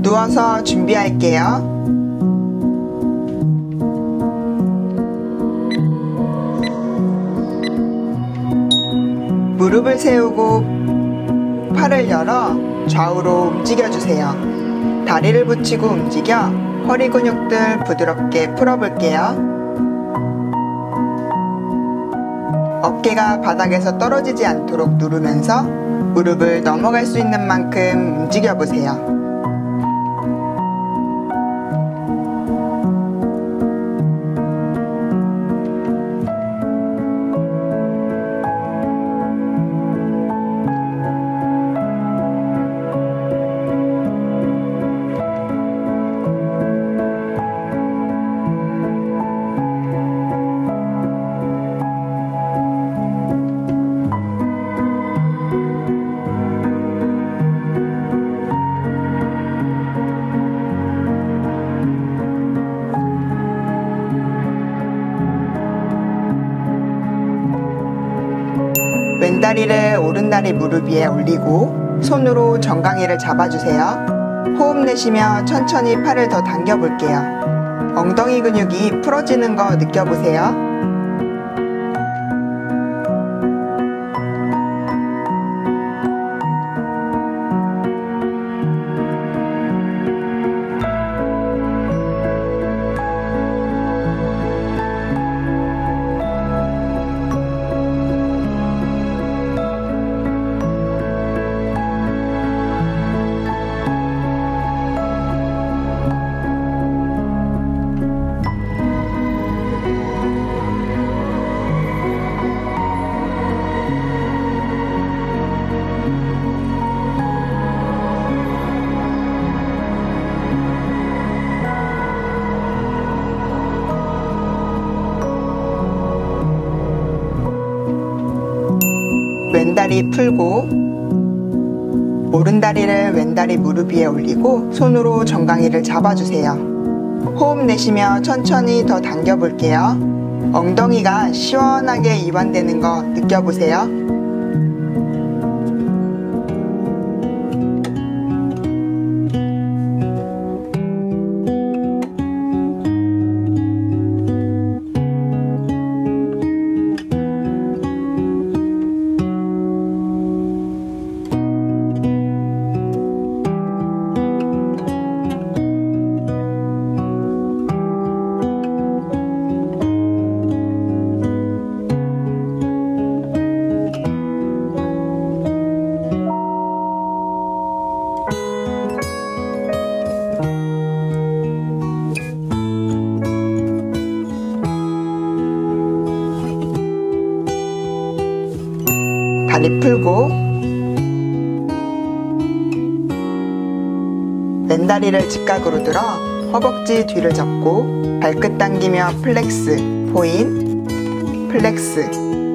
누워서 준비할게요. 무릎을 세우고 팔을 열어 좌우로 움직여주세요. 다리를 붙이고 움직여 허리 근육들 부드럽게 풀어볼게요. 어깨가 바닥에서 떨어지지 않도록 누르면서 무릎을 넘어갈 수 있는 만큼 움직여보세요. 왼다리를 오른다리 무릎 위에 올리고 손으로 정강이를 잡아주세요. 호흡 내쉬며 천천히 팔을 더 당겨볼게요. 엉덩이 근육이 풀어지는 거 느껴보세요. 왼다리 풀고 오른다리를 왼다리 무릎 위에 올리고 손으로 정강이를 잡아주세요. 호흡 내쉬며 천천히 더 당겨볼게요. 엉덩이가 시원하게 이완되는 거 느껴보세요. 다리 풀고 왼다리를 직각으로 들어 허벅지 뒤를 잡고 발끝 당기며 플렉스, 포인, 플렉스,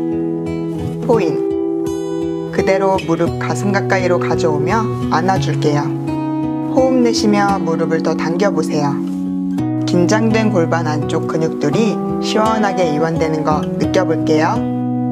포인. 그대로 무릎 가슴 가까이로 가져오며 안아줄게요. 호흡 내쉬며 무릎을 더 당겨보세요. 긴장된 골반 안쪽 근육들이 시원하게 이완되는 거 느껴볼게요.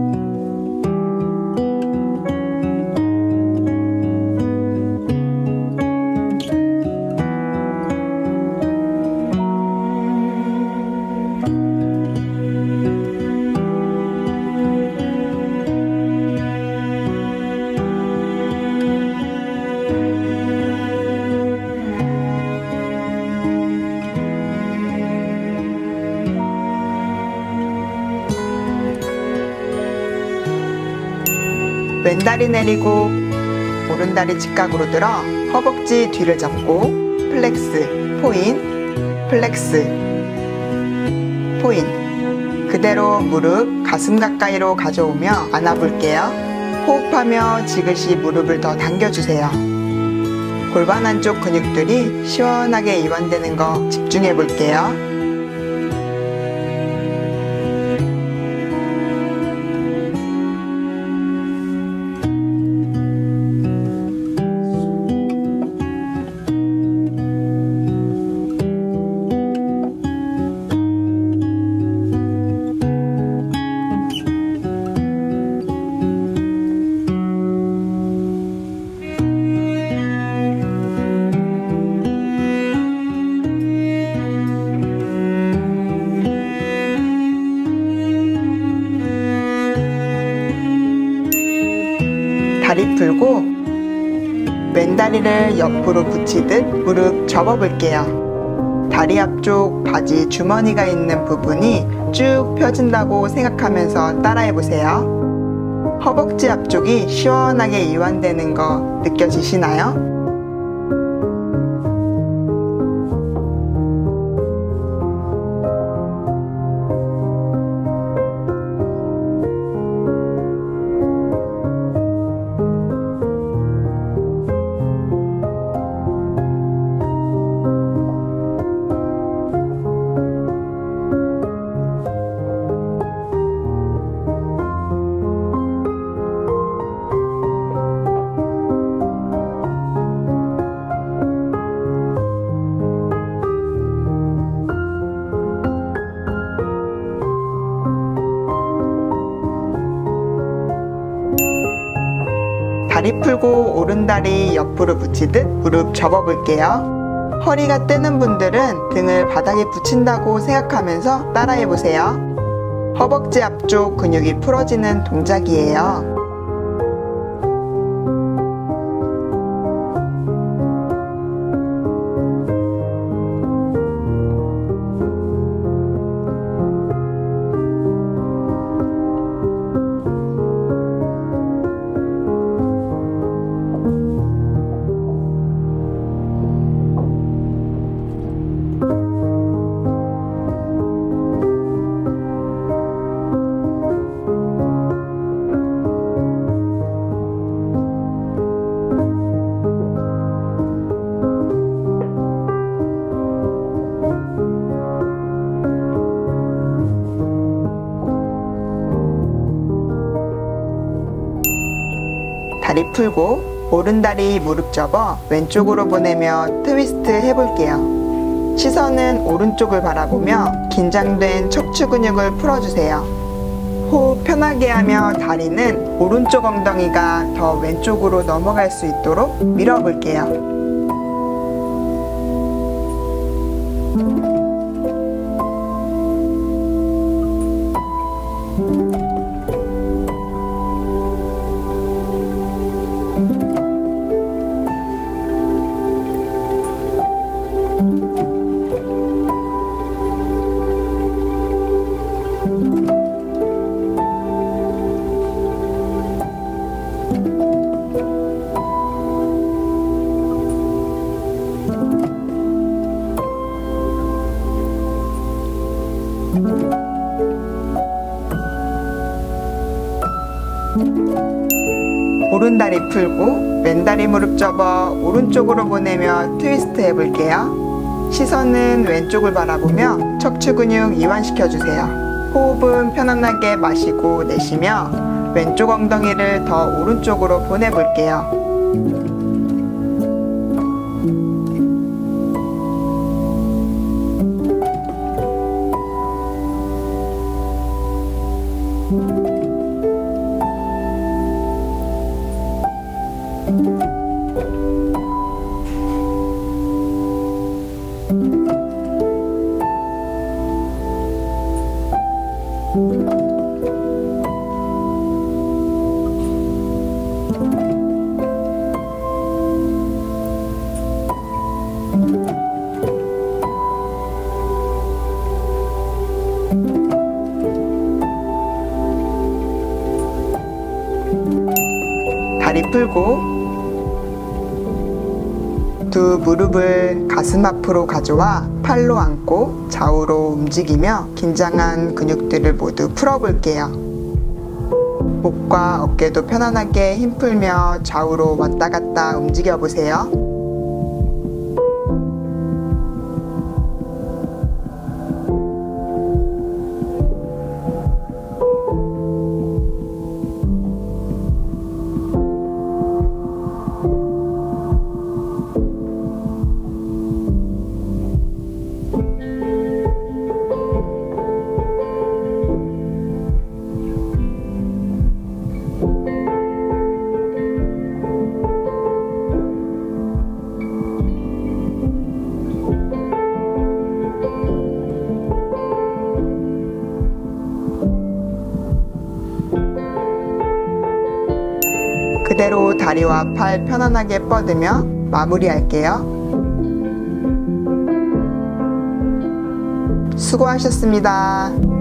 왼다리 내리고 오른다리 직각으로 들어 허벅지 뒤를 잡고 플렉스, 포인, 플렉스, 포인. 그대로 무릎 가슴 가까이로 가져오며 안아볼게요. 호흡하며 지그시 무릎을 더 당겨주세요. 골반 안쪽 근육들이 시원하게 이완되는 거 집중해 볼게요. 왼다리를 옆으로 붙이듯 무릎 접어볼게요. 다리 앞쪽 바지 주머니가 있는 부분이 쭉 펴진다고 생각하면서 따라해보세요. 허벅지 앞쪽이 시원하게 이완되는 거 느껴지시나요? 다리 풀고 오른다리 옆으로 붙이듯 무릎 접어볼게요. 허리가 뜨는 분들은 등을 바닥에 붙인다고 생각하면서 따라해보세요. 허벅지 앞쪽 근육이 풀어지는 동작이에요. 다리 풀고 오른다리 무릎 접어 왼쪽으로 보내며 트위스트 해볼게요. 시선은 오른쪽을 바라보며 긴장된 척추 근육을 풀어주세요. 호흡 편하게 하며 다리는 오른쪽 엉덩이가 더 왼쪽으로 넘어갈 수 있도록 밀어볼게요. 오른다리 풀고 왼다리 무릎 접어 오른쪽으로 보내며 트위스트 해볼게요. 시선은 왼쪽을 바라보며 척추 근육 이완시켜주세요. 호흡은 편안하게 마시고 내쉬며 왼쪽 엉덩이를 더 오른쪽으로 보내볼게요. 다리 풀고 두 무릎을 가슴 앞으로 가져와 팔로 안고 좌우로 움직이며 긴장한 근육들을 모두 풀어볼게요. 목과 어깨도 편안하게 힘 풀며 좌우로 왔다 갔다 움직여 보세요. 그대로 다리와 팔 편안하게 뻗으며 마무리할게요. 수고하셨습니다.